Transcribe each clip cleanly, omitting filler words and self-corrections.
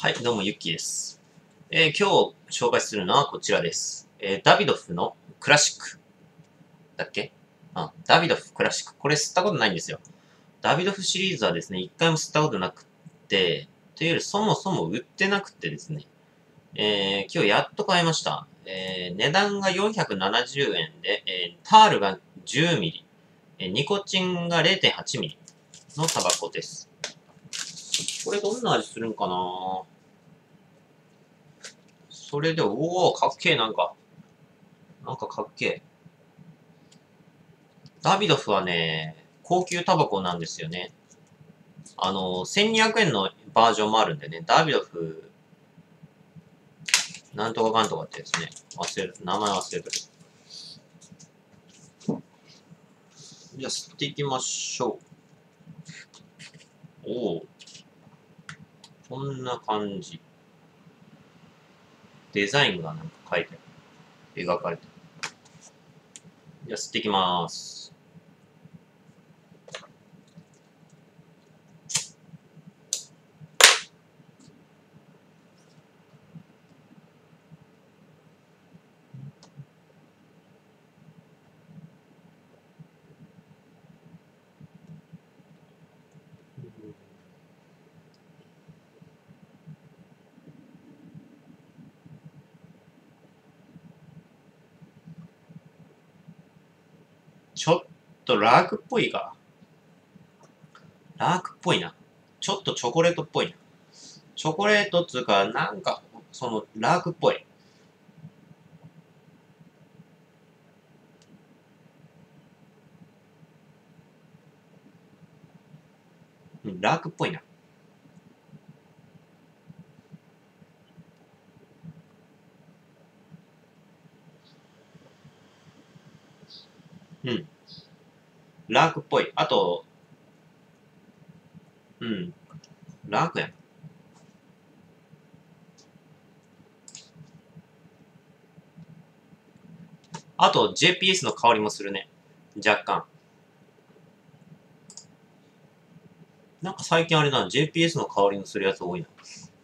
はい、どうも、ゆっきーです。今日紹介するのはこちらです。ダビドフのクラシック。だっけダビドフクラシック。これ吸ったことないんですよ。ダビドフシリーズはですね、一回も吸ったことなくって、というよりそもそも売ってなくってですね、今日やっと買いました。値段が470円で、タールが10ミリ、ニコチンが0.8ミリのタバコです。これどんな味するんかな。それで、おー、かっけえ、なんかかっけえ。ダビドフはね、高級タバコなんですよね。1200円のバージョンもあるんでね、ダビドフ、なんとかかんとかってですね、名前忘れてる。じゃあ、吸っていきましょう。おお、こんな感じ。デザインがなんか書いてある。描かれてる。じゃあ、吸っていきます。ちょっとラークっぽいか。ラークっぽいな。ちょっとチョコレートっぽいな。チョコレートっつうか、なんか、ラークっぽい。うん、ラークっぽいな。うん。ラークっぽい。あと、うん。ラークやん。あと、JPS の香りもするね。若干。なんか最近あれだな、JPS の香りのするやつ多いな。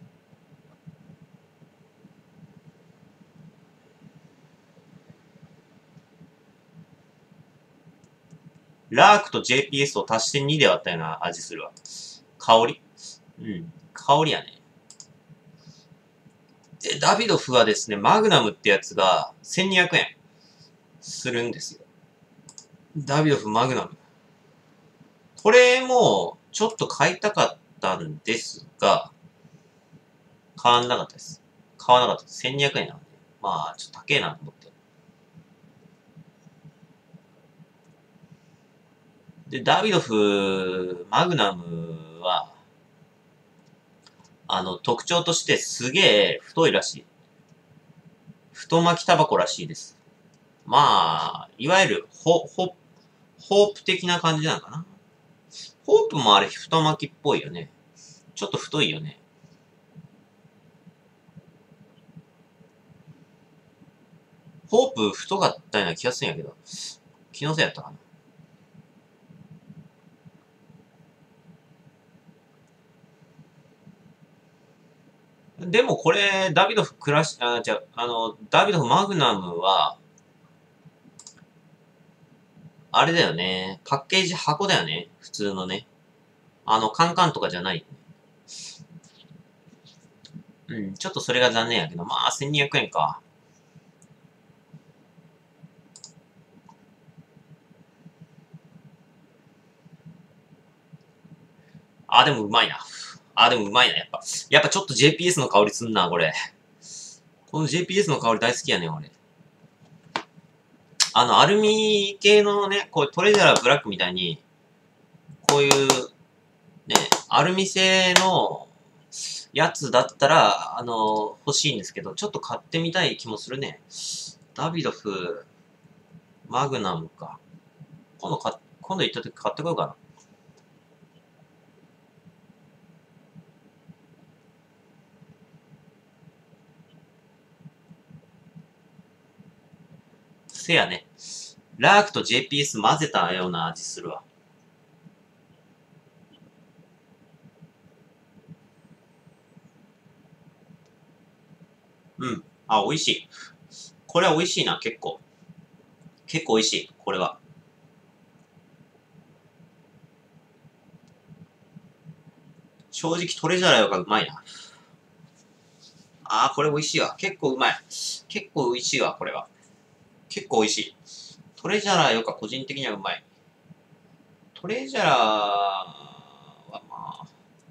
ラークと JPS を足して2で割ったような味するわ。香りうん。香りやね。で、ダビドフはですね、マグナムってやつが1200円するんですよ。ダビドフマグナム。これも、ちょっと買いたかったんですが、買わなかったです。買わなかったです。1200円なんで。まあ、ちょっと高えなと思って。で、ダビドフ、マグナムは、特徴としてすげえ太いらしい。太巻きタバコらしいです。まあ、いわゆる、ホープ的な感じなのかな。ホープもあれ太巻きっぽいよね。ちょっと太いよね。ホープ太かったような気がするんやけど、気のせいやったかな。でもこれ、ダビドフクラシ、あ、じゃダビドフマグナムは、あれだよね。パッケージ箱だよね。普通のね。カンカンとかじゃない。うん、ちょっとそれが残念やけど、まあ、1200円か。でもうまいな。でもうまいな、やっぱ。やっぱちょっと JPS の香りすんな、これ。この JPS の香り大好きやねん、俺。アルミ系のね、こうトレジャラーブラックみたいに、こういうね、アルミ製のやつだったら、欲しいんですけど、ちょっと買ってみたい気もするね。ダビドフ、マグナムか。今度行った時買ってこようかな。せやね。ラークと JPS 混ぜたような味するわ。 うん。あ、美味しい。これは美味しいな、結構。結構美味しい、これは。正直トレジャラよがうまいな。あー、これ美味しいわ。結構うまい。結構美味しいわ、これは。結構美味しい。トレジャラよか個人的にはうまい。トレジャラはまあ、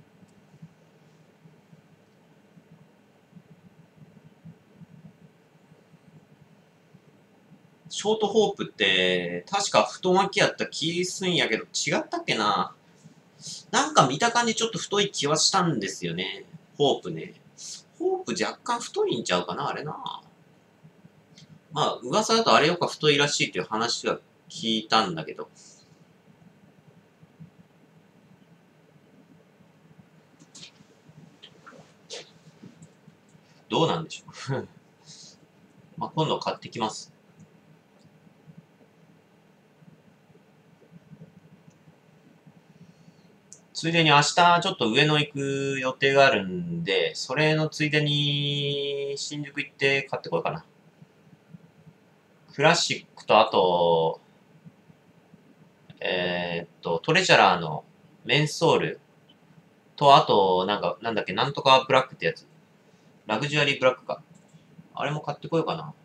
ショートホープって、確か太巻きやった気すんやけど、違ったっけな。なんか見た感じちょっと太い気はしたんですよね。ホープね。ホープ若干太いんちゃうかな、あれな。まあ、噂だとあれよか太いらしいっていう話は聞いたんだけど。どうなんでしょう。まあ、今度買ってきます。ついでに明日ちょっと上野行く予定があるんで、それのついでに新宿行って買ってこようかな。クラシックとあと、トレジャラーのメンソールと、あと、なんだっけ、なんとかブラックってやつ。ラグジュアリーブラックか。あれも買ってこようかな。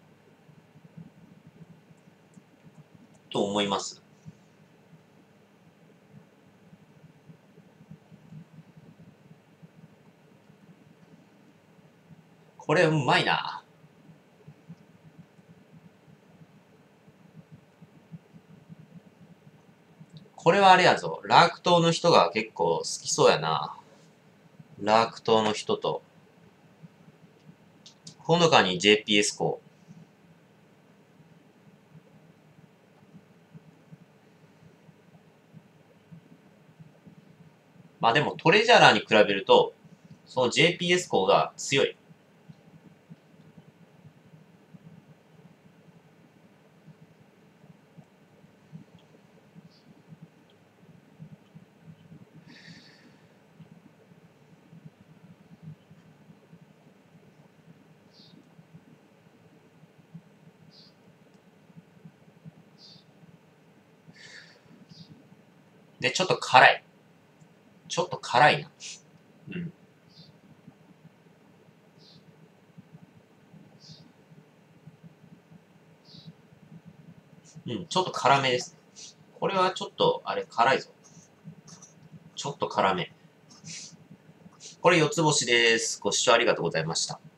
と思います。これうまいな。これはあれやぞ。ラーク島の人が結構好きそうやな。ラーク島の人と。ほのかに JPS 校。まあでもトレジャラーに比べると、その JPS 校が強い。で、ちょっと辛い。ちょっと辛いな。うん。うん、ちょっと辛めです。これはちょっと、あれ、辛いぞ。ちょっと辛め。これ4つ星です。ご視聴ありがとうございました。